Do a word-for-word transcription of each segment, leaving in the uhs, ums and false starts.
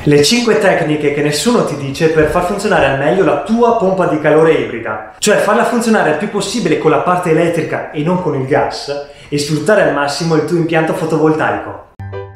Le cinque tecniche che nessuno ti dice per far funzionare al meglio la tua pompa di calore ibrida, cioè farla funzionare il più possibile con la parte elettrica e non con il gas e sfruttare al massimo il tuo impianto fotovoltaico.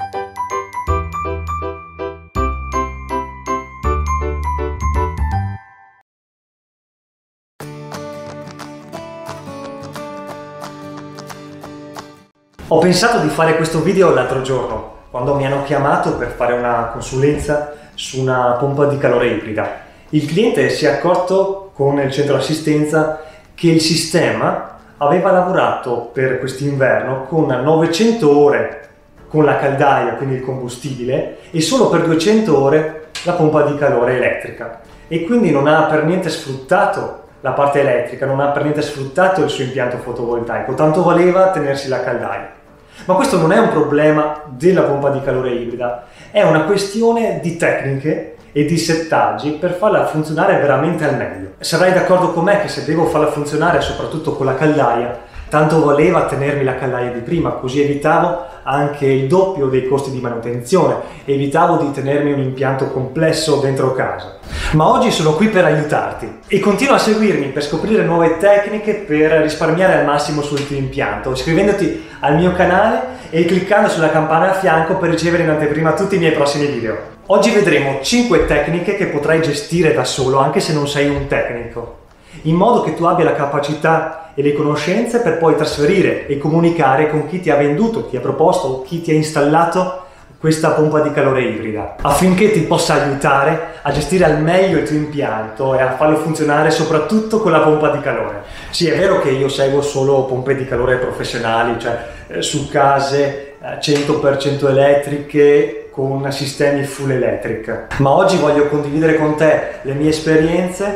Ho pensato di fare questo video l'altro giorno, quando mi hanno chiamato per fare una consulenza su una pompa di calore ibrida. Il cliente si è accorto con il centro assistenza che il sistema aveva lavorato per quest'inverno con novecento ore con la caldaia, quindi il combustibile, e solo per duecento ore la pompa di calore elettrica. E quindi non ha per niente sfruttato la parte elettrica, non ha per niente sfruttato il suo impianto fotovoltaico, tanto valeva tenersi la caldaia. Ma questo non è un problema della pompa di calore ibrida, è una questione di tecniche e di settaggi per farla funzionare veramente al meglio. Sarai d'accordo con me che se devo farla funzionare soprattutto con la caldaia, tanto valeva tenermi la caldaia di prima, così evitavo anche il doppio dei costi di manutenzione, evitavo di tenermi un impianto complesso dentro casa. Ma oggi sono qui per aiutarti e continua a seguirmi per scoprire nuove tecniche per risparmiare al massimo sul tuo impianto, iscrivendoti al mio canale e cliccando sulla campana a fianco per ricevere in anteprima tutti i miei prossimi video. Oggi vedremo cinque tecniche che potrai gestire da solo anche se non sei un tecnico, in modo che tu abbia la capacità e le conoscenze per poi trasferire e comunicare con chi ti ha venduto, ti ha proposto o chi ti ha installato questa pompa di calore ibrida, affinché ti possa aiutare a gestire al meglio il tuo impianto e a farlo funzionare soprattutto con la pompa di calore. Sì, è vero che io seguo solo pompe di calore professionali, cioè eh, su case eh, cento per cento elettriche con sistemi full electric, ma oggi voglio condividere con te le mie esperienze,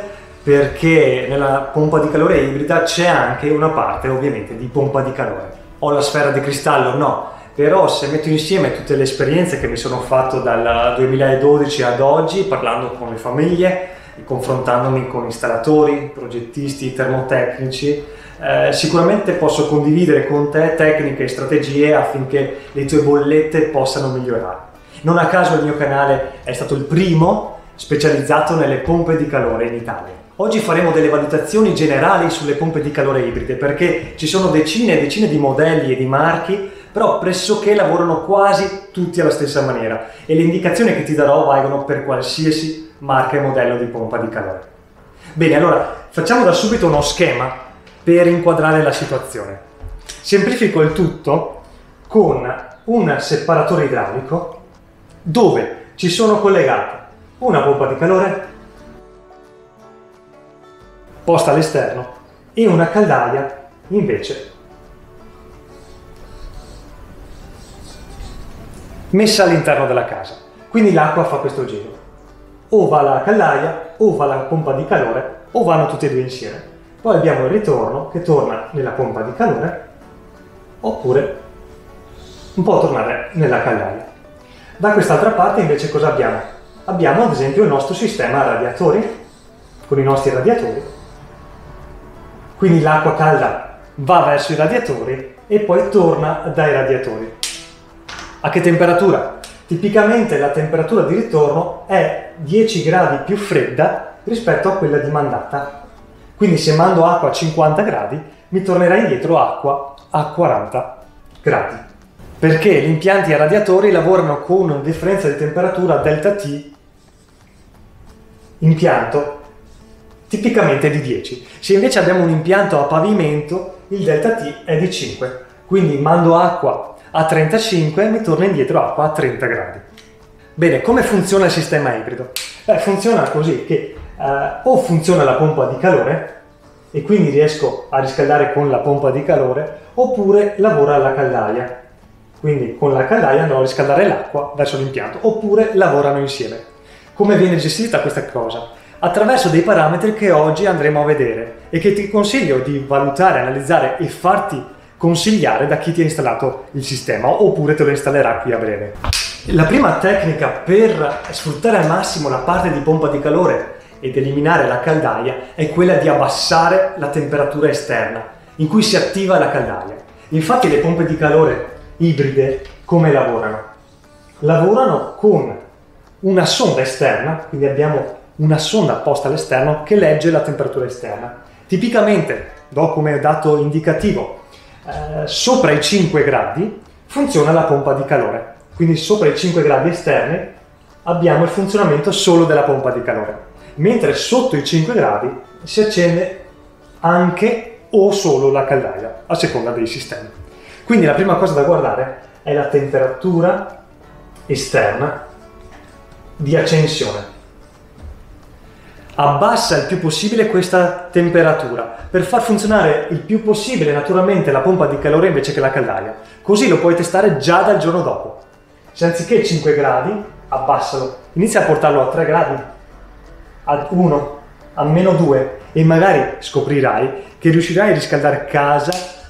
perché nella pompa di calore ibrida c'è anche una parte ovviamente di pompa di calore. Ho la sfera di cristallo? No. Però se metto insieme tutte le esperienze che mi sono fatto dal duemiladodici ad oggi, parlando con le famiglie, confrontandomi con installatori, progettisti, termotecnici, eh, sicuramente posso condividere con te tecniche e strategie affinché le tue bollette possano migliorare. Non a caso il mio canale è stato il primo specializzato nelle pompe di calore in Italia. Oggi faremo delle valutazioni generali sulle pompe di calore ibride, perché ci sono decine e decine di modelli e di marchi, però pressoché lavorano quasi tutti alla stessa maniera e le indicazioni che ti darò valgono per qualsiasi marca e modello di pompa di calore. Bene, allora facciamo da subito uno schema per inquadrare la situazione. Semplifico il tutto con un separatore idraulico dove ci sono collegate una pompa di calore posta all'esterno e una caldaia invece messa all'interno della casa. Quindi l'acqua fa questo giro. O va la caldaia, o va la pompa di calore, o vanno tutte e due insieme. Poi abbiamo il ritorno che torna nella pompa di calore, oppure un po' tornare nella caldaia. Da quest'altra parte invece cosa abbiamo? Abbiamo ad esempio il nostro sistema a radiatori, con i nostri radiatori. Quindi l'acqua calda va verso i radiatori e poi torna dai radiatori. A che temperatura? Tipicamente la temperatura di ritorno è dieci gradi più fredda rispetto a quella di mandata. Quindi se mando acqua a cinquanta gradi, mi tornerà indietro acqua a quaranta gradi. Perché gli impianti a radiatori lavorano con una differenza di temperatura delta T impianto tipicamente di dieci. Se invece abbiamo un impianto a pavimento, il delta T è di cinque. Quindi mando acqua a trentacinque, mi torna indietro acqua a trenta gradi. Bene, come funziona il sistema ibrido? Eh, funziona così che eh, o funziona la pompa di calore e quindi riesco a riscaldare con la pompa di calore, oppure lavora la caldaia. Quindi con la caldaia andrò a riscaldare l'acqua verso l'impianto, oppure lavorano insieme. Come viene gestita questa cosa? Attraverso dei parametri che oggi andremo a vedere e che ti consiglio di valutare, analizzare e farti consigliare da chi ti ha installato il sistema, oppure te lo installerà qui a breve. La prima tecnica per sfruttare al massimo la parte di pompa di calore ed eliminare la caldaia è quella di abbassare la temperatura esterna in cui si attiva la caldaia. Infatti le pompe di calore ibride come lavorano? Lavorano con una sonda esterna, quindi abbiamo una sonda posta all'esterno che legge la temperatura esterna. Tipicamente, do come dato indicativo, eh, sopra i cinque gradi funziona la pompa di calore, quindi sopra i cinque gradi esterni abbiamo il funzionamento solo della pompa di calore, mentre sotto i cinque gradi si accende anche o solo la caldaia, a seconda dei sistemi. Quindi la prima cosa da guardare è la temperatura esterna di accensione. Abbassa il più possibile questa temperatura per far funzionare il più possibile naturalmente la pompa di calore invece che la caldaia, così lo puoi testare già dal giorno dopo. Se anziché cinque gradi, abbassalo, inizia a portarlo a tre gradi, a uno, a meno due, e magari scoprirai che riuscirai a riscaldare casa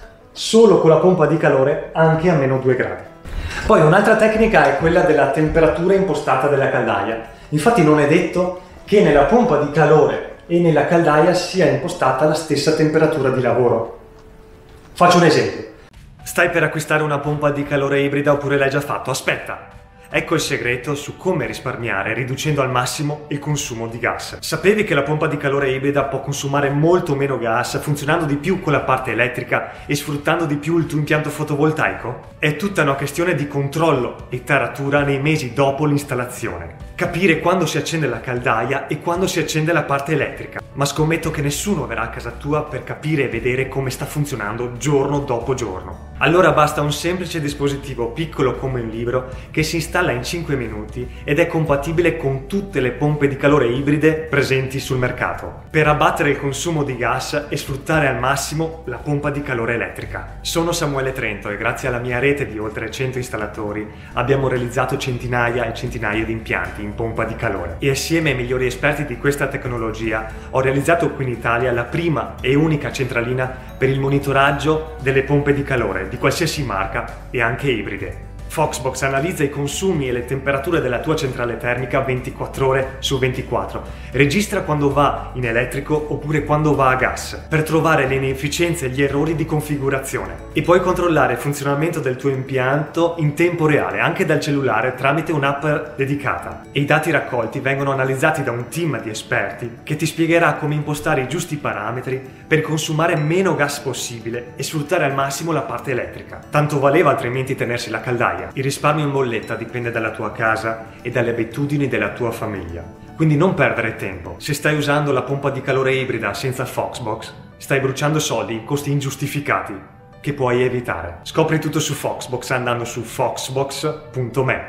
solo con la pompa di calore anche a meno due gradi. Poi un'altra tecnica è quella della temperatura impostata della caldaia. Infatti non è detto che nella pompa di calore e nella caldaia sia impostata la stessa temperatura di lavoro. Faccio un esempio. Stai per acquistare una pompa di calore ibrida oppure l'hai già fatto? Aspetta! Ecco il segreto su come risparmiare riducendo al massimo il consumo di gas. Sapevi che la pompa di calore ibrida può consumare molto meno gas funzionando di più con la parte elettrica e sfruttando di più il tuo impianto fotovoltaico? È tutta una questione di controllo e taratura nei mesi dopo l'installazione. Capire quando si accende la caldaia e quando si accende la parte elettrica. Ma scommetto che nessuno verrà a casa tua per capire e vedere come sta funzionando giorno dopo giorno. Allora basta un semplice dispositivo piccolo come un libro che si installa in cinque minuti ed è compatibile con tutte le pompe di calore ibride presenti sul mercato per abbattere il consumo di gas e sfruttare al massimo la pompa di calore elettrica. Sono Samuele Trento e grazie alla mia rete di oltre cento installatori abbiamo realizzato centinaia e centinaia di impianti in pompa di calore e assieme ai migliori esperti di questa tecnologia ho realizzato qui in Italia la prima e unica centralina per il monitoraggio delle pompe di calore di qualsiasi marca e anche ibride. Foxbox analizza i consumi e le temperature della tua centrale termica ventiquattro ore su ventiquattro. Registra quando va in elettrico oppure quando va a gas, per trovare le inefficienze e gli errori di configurazione. E puoi controllare il funzionamento del tuo impianto in tempo reale, anche dal cellulare tramite un'app dedicata. E i dati raccolti vengono analizzati da un team di esperti che ti spiegherà come impostare i giusti parametri per consumare meno gas possibile e sfruttare al massimo la parte elettrica. Tanto valeva altrimenti tenersi la caldaia. Il risparmio in bolletta dipende dalla tua casa e dalle abitudini della tua famiglia. Quindi non perdere tempo. Se stai usando la pompa di calore ibrida senza Foxbox, stai bruciando soldi in costi ingiustificati che puoi evitare. Scopri tutto su Foxbox andando su foxbox punto me.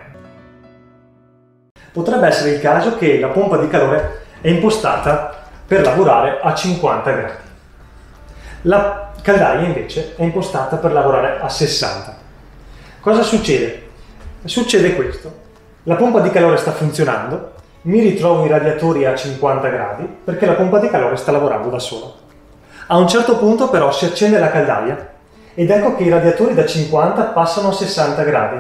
Potrebbe essere il caso che la pompa di calore è impostata per lavorare a cinquanta gradi. La caldaia invece è impostata per lavorare a sessanta. Cosa succede? Succede questo. La pompa di calore sta funzionando, mi ritrovo i radiatori a cinquanta gradi perché la pompa di calore sta lavorando da sola. A un certo punto però si accende la caldaia ed ecco che i radiatori da cinquanta passano a sessanta gradi.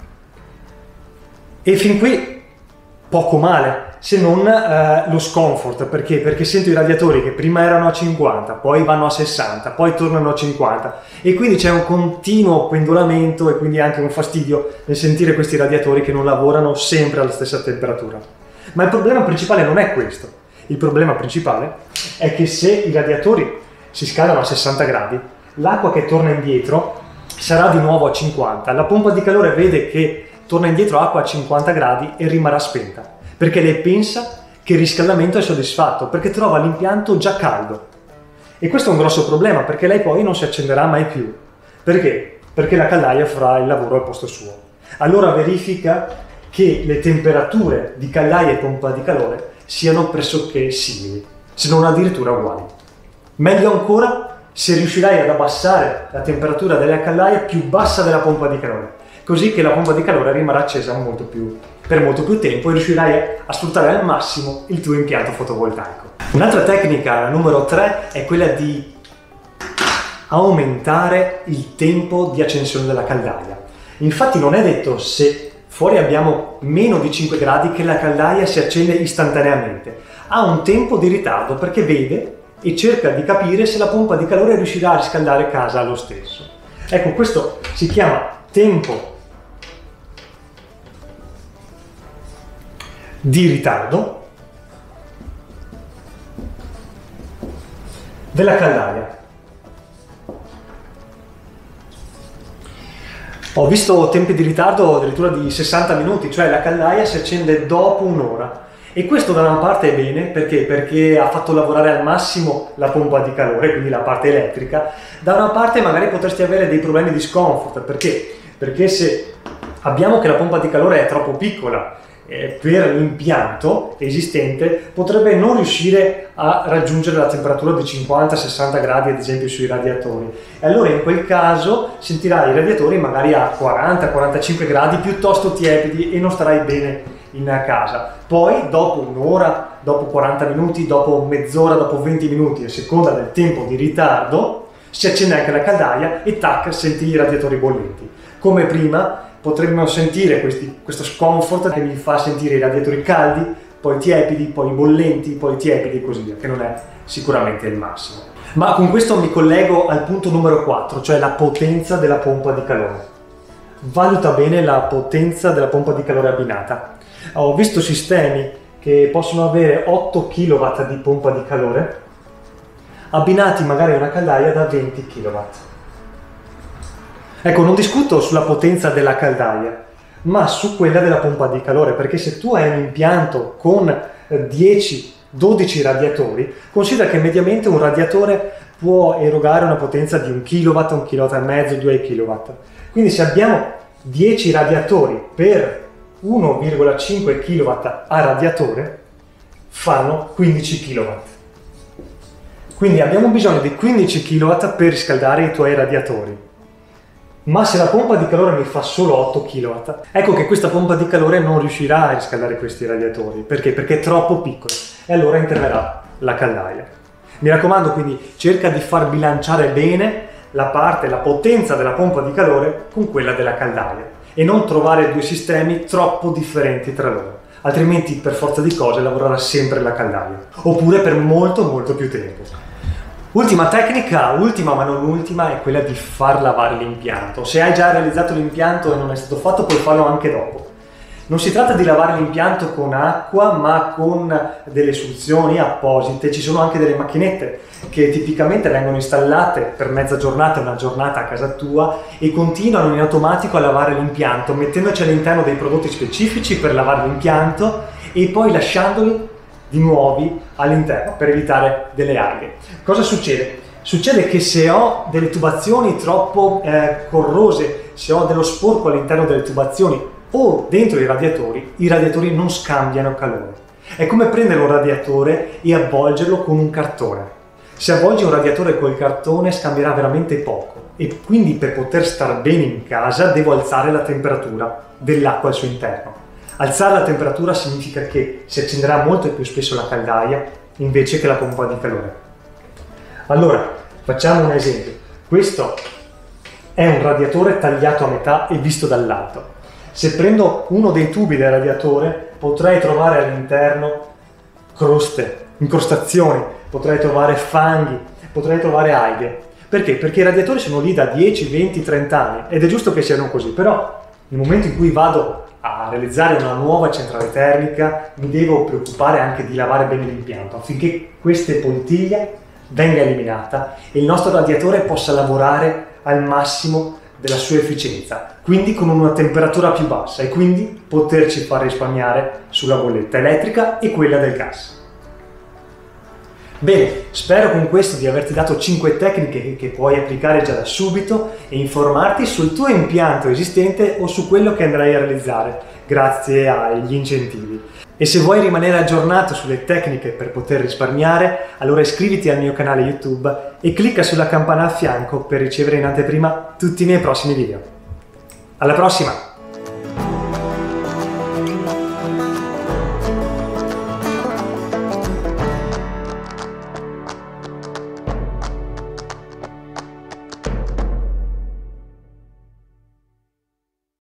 E fin qui poco male, se non eh, lo scomfort. Perché? Perché sento i radiatori che prima erano a cinquanta, poi vanno a sessanta, poi tornano a cinquanta e quindi c'è un continuo pendolamento e quindi anche un fastidio nel sentire questi radiatori che non lavorano sempre alla stessa temperatura. Ma il problema principale non è questo. Il problema principale è che se i radiatori si scaldano a sessanta gradi, l'acqua che torna indietro sarà di nuovo a cinquanta. La pompa di calore vede che torna indietro acqua a cinquanta gradi e rimarrà spenta, perché lei pensa che il riscaldamento è soddisfatto, perché trova l'impianto già caldo. E questo è un grosso problema, perché lei poi non si accenderà mai più. Perché? Perché la caldaia farà il lavoro al posto suo. Allora verifica che le temperature di caldaia e pompa di calore siano pressoché simili, se non addirittura uguali. Meglio ancora se riuscirai ad abbassare la temperatura della caldaia più bassa della pompa di calore, così che la pompa di calore rimarrà accesa molto più, per molto più tempo e riuscirai a sfruttare al massimo il tuo impianto fotovoltaico. Un'altra tecnica, la numero tre, è quella di aumentare il tempo di accensione della caldaia. Infatti non è detto se fuori abbiamo meno di cinque gradi che la caldaia si accende istantaneamente. Ha un tempo di ritardo perché vede e cerca di capire se la pompa di calore riuscirà a riscaldare casa lo stesso. Ecco, questo si chiama tempo di ritardo della caldaia. Ho visto tempi di ritardo addirittura di sessanta minuti, cioè la caldaia si accende dopo un'ora. E questo da una parte è bene, perché? Perché ha fatto lavorare al massimo la pompa di calore, quindi la parte elettrica. Da una parte magari potresti avere dei problemi di scomfort, perché? Perché se abbiamo che la pompa di calore è troppo piccola eh, per l'impianto esistente, potrebbe non riuscire a raggiungere la temperatura di cinquanta sessanta gradi, ad esempio sui radiatori. E allora in quel caso sentirai i radiatori magari a quaranta quarantacinque gradi piuttosto tiepidi e non starai bene in casa. Poi dopo un'ora, dopo quaranta minuti, dopo mezz'ora, dopo venti minuti, a seconda del tempo di ritardo, si accende anche la caldaia e tac, senti i radiatori bollenti. Come prima potremmo sentire questi, questo scomfort che mi fa sentire i radiatori caldi, poi tiepidi, poi bollenti, poi tiepidi e così via, che non è sicuramente il massimo. Ma con questo mi collego al punto numero quattro, cioè la potenza della pompa di calore. Valuta bene la potenza della pompa di calore abbinata. Ho visto sistemi che possono avere otto chilowatt di pompa di calore abbinati magari a una caldaia da venti chilowatt. Ecco, non discuto sulla potenza della caldaia, ma su quella della pompa di calore, perché se tu hai un impianto con dieci dodici radiatori, considera che mediamente un radiatore può erogare una potenza di un kilowatt, un kilowatt e mezzo, due chilowatt. Quindi se abbiamo dieci radiatori per uno virgola cinque chilowatt a radiatore, fanno quindici chilowatt. Quindi abbiamo bisogno di quindici chilowatt per riscaldare i tuoi radiatori. Ma se la pompa di calore mi fa solo otto chilowatt, ecco che questa pompa di calore non riuscirà a riscaldare questi radiatori. Perché? Perché è troppo piccolo e allora interverrà la caldaia. Mi raccomando, quindi cerca di far bilanciare bene la parte, la potenza della pompa di calore con quella della caldaia e non trovare due sistemi troppo differenti tra loro, altrimenti per forza di cose lavorerà sempre la caldaia, oppure per molto molto più tempo. Ultima tecnica, ultima ma non ultima, è quella di far lavare l'impianto. Se hai già realizzato l'impianto e non è stato fatto, puoi farlo anche dopo. Non si tratta di lavare l'impianto con acqua, ma con delle soluzioni apposite. Ci sono anche delle macchinette che tipicamente vengono installate per mezza giornata, una giornata a casa tua, e continuano in automatico a lavare l'impianto, mettendoci all'interno dei prodotti specifici per lavare l'impianto e poi lasciandoli di nuovi all'interno per evitare delle alghe. Cosa succede? Succede che se ho delle tubazioni troppo eh, corrose, se ho dello sporco all'interno delle tubazioni o dentro i radiatori, i radiatori non scambiano calore. È come prendere un radiatore e avvolgerlo con un cartone. Se avvolgi un radiatore col cartone scambierà veramente poco e quindi per poter star bene in casa devo alzare la temperatura dell'acqua al suo interno. Alzare la temperatura significa che si accenderà molto più spesso la caldaia invece che la pompa di calore. Allora, facciamo un esempio. Questo è un radiatore tagliato a metà e visto dall'alto. Se prendo uno dei tubi del radiatore potrei trovare all'interno croste, incrostazioni, potrei trovare fanghi, potrei trovare alghe. Perché? Perché i radiatori sono lì da dieci, venti, trenta anni ed è giusto che siano così, però nel momento in cui vado a realizzare una nuova centrale termica mi devo preoccupare anche di lavare bene l'impianto affinché queste poltiglie venga eliminata e il nostro radiatore possa lavorare al massimo della sua efficienza, quindi con una temperatura più bassa e quindi poterci far risparmiare sulla bolletta elettrica e quella del gas. Bene, spero con questo di averti dato cinque tecniche che puoi applicare già da subito e informarti sul tuo impianto esistente o su quello che andrai a realizzare grazie agli incentivi. E se vuoi rimanere aggiornato sulle tecniche per poter risparmiare, allora iscriviti al mio canale YouTube e clicca sulla campana a fianco per ricevere in anteprima tutti i miei prossimi video. Alla prossima!